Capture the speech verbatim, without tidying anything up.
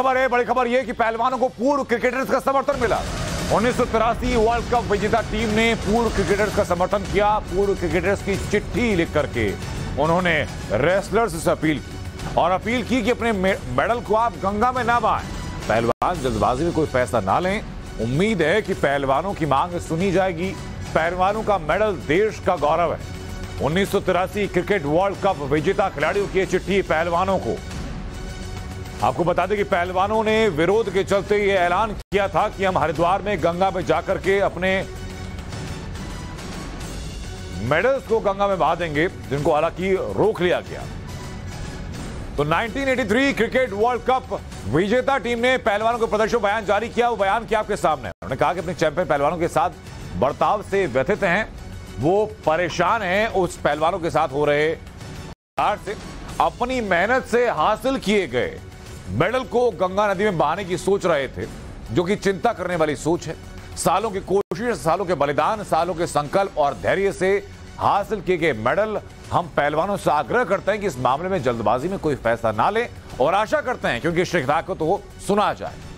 खबर है, बड़ी खबर यह कि पहलवानों को पूर्व क्रिकेटर्स का समर्थन मिला। उन्नीस सौ तिरासी वर्ल्ड कप विजेता टीम ने पूर्व क्रिकेटर्स का समर्थन किया। पूर्व क्रिकेटर्स की चिट्ठी लिख करके उन्होंने रेसलर्स से अपील की और अपील की कि अपने मेडल को आप गंगा में ना बहाएं। पहलवान जल्दबाजी में कोई फैसला ना लें। उम्मीद है कि पहलवानों की मांग सुनी जाएगी। पहलवानों का मेडल देश का गौरव है। उन्नीस सौ तिरासी क्रिकेट वर्ल्ड कप विजेता खिलाड़ियों की चिट्ठी पहलवानों को। आपको बता दें कि पहलवानों ने विरोध के चलते यह ऐलान किया था कि हम हरिद्वार में गंगा में जाकर के अपने मेडल्स को गंगा में बहा देंगे, जिनको हालांकि रोक लिया गया। तो उन्नीस सौ तिरासी क्रिकेट वर्ल्ड कप विजेता टीम ने पहलवानों के प्रदर्शन बयान जारी किया। वो बयान क्या आपके सामने है। उन्होंने कहा कि अपने चैंपियन पहलवानों के साथ बर्ताव से व्यथित हैं। वो परेशान हैं उस पहलवानों के साथ हो रहे से अपनी मेहनत से हासिल किए गए मेडल को गंगा नदी में बहाने की सोच रहे थे, जो कि चिंता करने वाली सोच है। सालों की कोशिश, सालों के बलिदान, सालों के संकल्प और धैर्य से हासिल किए गए मेडल। हम पहलवानों से आग्रह करते हैं कि इस मामले में जल्दबाजी में कोई फैसला ना लें और आशा करते हैं क्योंकि शिकायत को तो सुना जाए।